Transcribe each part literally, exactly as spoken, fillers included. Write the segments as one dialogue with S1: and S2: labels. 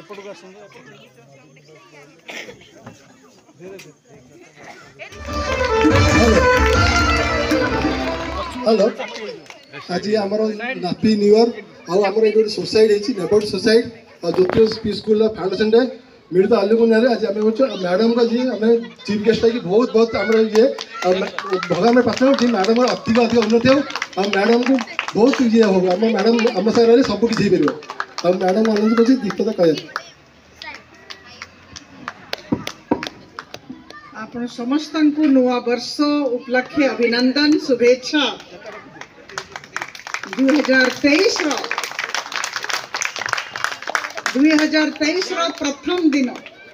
S1: Hello आज आमर happy new year आमर ये society neighbourhood society Jyotish P school foundation day मिलित आलोकन आज आम मैडम का जी आम चीफ गेस्ट है बहुत बहुत आम ये भगवान प्रार्थना जी मैडम अधिक अधिक उन्नति हो मैडम को बहुत ये हो आम मैडम आम सागर सब किसी हो मैडम आनंद कर दीपता कह
S2: आपण समस्त को नवा वर्ष उपलक्षे अभिनंदन शुभेच्छा दुई हजार तेईस दुई हजार तेईस प्रथम दिन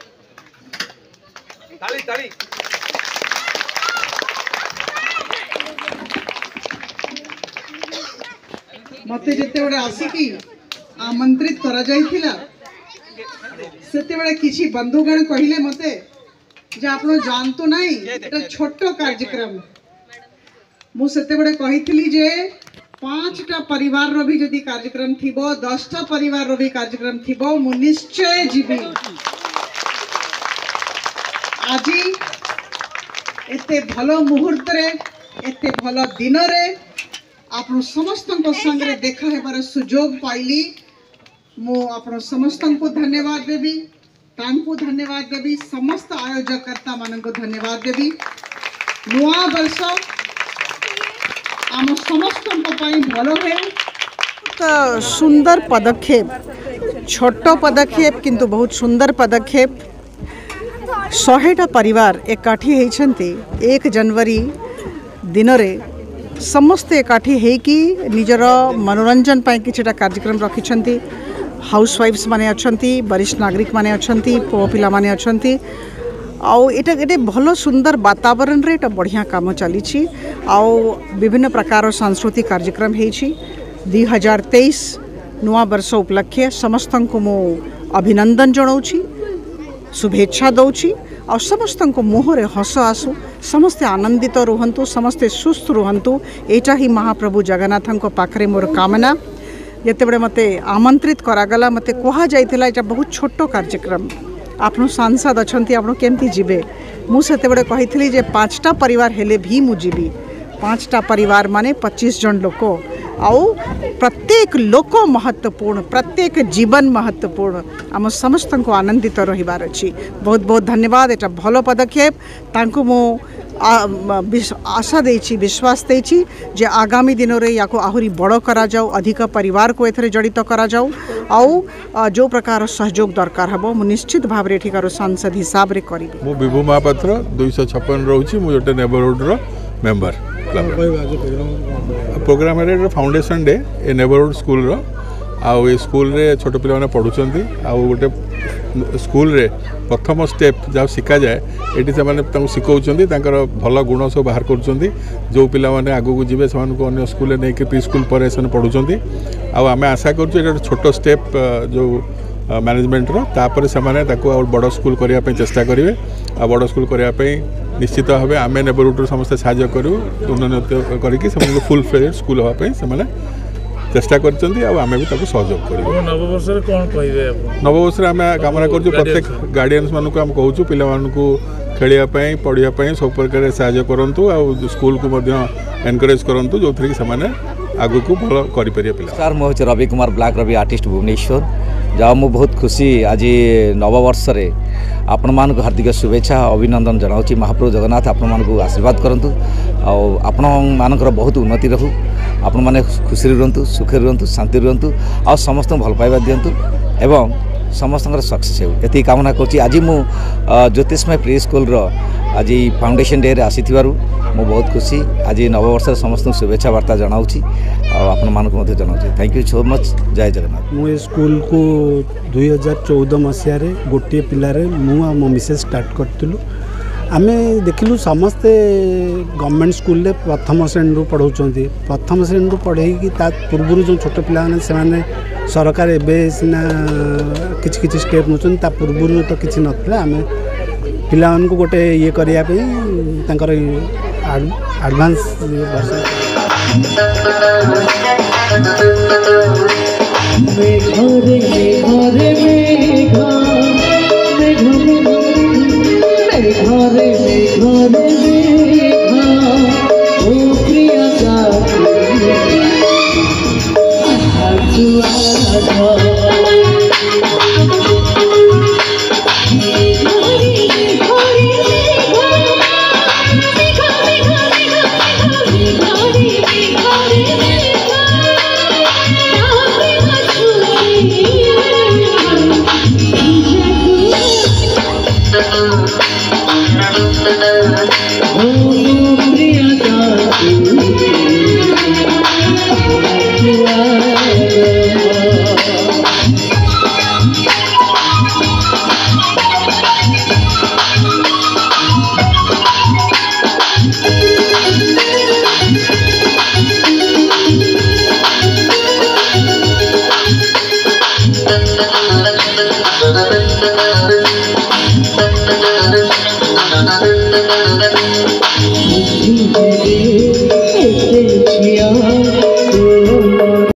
S2: ताली ताली मते जेते बड़े आसिकी आमंत्रित करा जाइथिला सेते बड़े किछि बंधुगण कहिले मते जे आप जानतु नहीं एटा छोटो कार्यक्रम मु सेते बड़े कहिथिली जे पांचटा परिवार रो भी जदि कार्यक्रम थिबो दसटा परिवार रो भी कार्यक्रम थिबो मु निश्चय जीवी आजी एते भलो मुहूर्त रे एते भलो दिन रे आपण समस्त को संग रे देखा हेबार सुयोग पाइली मु आपण समस्त को धन्यवाद देबी तांको धन्यवाद देवी समस्त आयोजकर्ता मान को धन्यवाद देवी नुआ वर्ष आम समस्त भल है तो सुंदर पदक्षेप छोट पदक्षेप किंतु बहुत सुंदर पदक्षेप शहेटा परिवार एकाठी होती एक जनवरी दिन रे समस्ते एकाठी होकी निजर मनोरंजन पाई किछटा कार्यक्रम रखिछंती हाउस वाइफ्स माने अच्छंती वरिष्ठ नागरिक माने अच्छंती पुओ पिला माने अच्छंती आउ एटा एटे भलो सुंदर वातावरण रे एटा बढ़िया काम चली छी आउ विभिन्न प्रकार सांस्कृतिक कार्यक्रम हेछि दुई हजार तेईस नुआ वर्ष उपलक्षे समस्त को मो अभिनंदन जनाऊँगी शुभेच्छा दौची और समस्त मुहरे हस आसु समस्ते आनंदित रुहंतु समस्ते सुस्थ रुहंतु एटा ही महाप्रभु जगन्नाथ पाखरे मोर कामना जिते बड़े मते आमंत्रित करागला मते कहा जाइथिला एटा बहुत छोटो कार्यक्रम आपनो सांसद अछंती आपनो केमती जीवे मु सेते बड़े कहिथिली जे पांचटा परिवार हेले भी मु जीवी पांचटा परिवार माने पच्चीस जन लोक आउ प्रत्येक लोक महत्वपूर्ण प्रत्येक जीवन महत्वपूर्ण आम समस्त को आनंदित रहिबार अछि बहुत बहुत धन्यवाद एटा भलो पदक्षेप तांको मु आशा देछि विश्वास देछि जे आगामी दिन रे याको आहुरी बड़ करा जाऊ अधिक परिवार को एथरे जड़ित करा जाऊ आउ जो प्रकार सहयोग दरकार हबो मु निश्चित भाव रे ठिकार सांसद हिसाब रे करिबे
S3: मु विभू महापात्र दो सौ छप्पन रहउछि मु एटा नेबरहुड रो मेंबर प्रोग्राम रे फाउंडेशन डे ए नेबरहुड स्कूल रो आउ ए स्कूल रे छोट पिला माने पढुचंती आउ गोटे स्कूल रे प्रथम स्टेप जहाँ शिखा जाए ये से शिखौंट भल गुण सब बाहर कर जो पिला माने आगू को जीवे से स्कूल नहीं कि प्री स्कूल पर पढ़ुंट आम आशा कर छोट स्टेप जो मैनेजमेंट रो से बड़ स्कूल करने चेष्टा करेंगे आ बड़ स्कूल करने निश्चित भाव आम नेबरहुड समस्त साहय करूँ उन्नति करके फुल फ्लेज स्कूल हाँपाई से चेष्टा कर आम भी सहयोग कर
S4: नववर्ष कौन कहे
S3: नववर्ष आम कामना कर प्रत्येक गार्डियंस मानक आम कहूँ पिला खेलवाई पढ़ाई सब प्रकार साहय करूँ आ स्कूल को एनकरेज करूँ जो थी से आगू को भल करें पिला
S5: सर मुझे रवि कुमार ब्लैक रवि आर्टिस्ट भुवनेश्वर जहाँ मु बहुत खुशी आज नववर्ष आपण मान हार्दिक शुभेच्छा अभिनंदन जनाऊँ महाप्रभु जगन्नाथ आपण मान आशीर्वाद करूँ आपण मानकर बहुत उन्नति रहू आपण मैंने खुशी रुहतु सुखे रुहतु शांति रुहतु आ समस्त भल पाइबा दिंतु एवं समस्त सक्सेस हो ये कामना कर आज मु ज्योतिषमय प्री स्कूल आज फाउंडेशन डे रे आसी मु बहुत खुशी आज नववर्ष समस्त शुभेच्छा वार्ता जनाऊँ आपण मानक जनाऊँ थैंक यू सो मच जय जगन्नाथ
S6: मु स्कूल को दुई हजार चौदह मसीह गोटे पिलारे मु आ मो मिसेस स्टार्ट करथिलु आमे देखिलु समस्ते गवर्नमेंट स्कूल रे प्रथम श्रेणी रु पढ़ाउछंती प्रथम श्रेणी रु पढ़े कि ता पूर्व जो छोट पिला माने से माने सरकार एबे सिना किछ किछ स्टेप नउछन ता पूर्व तो किछ नथला आमे पिला मान को गोटे ये करिया पे तांकर एडवांस
S7: में घरे में घरे में
S4: Thank you.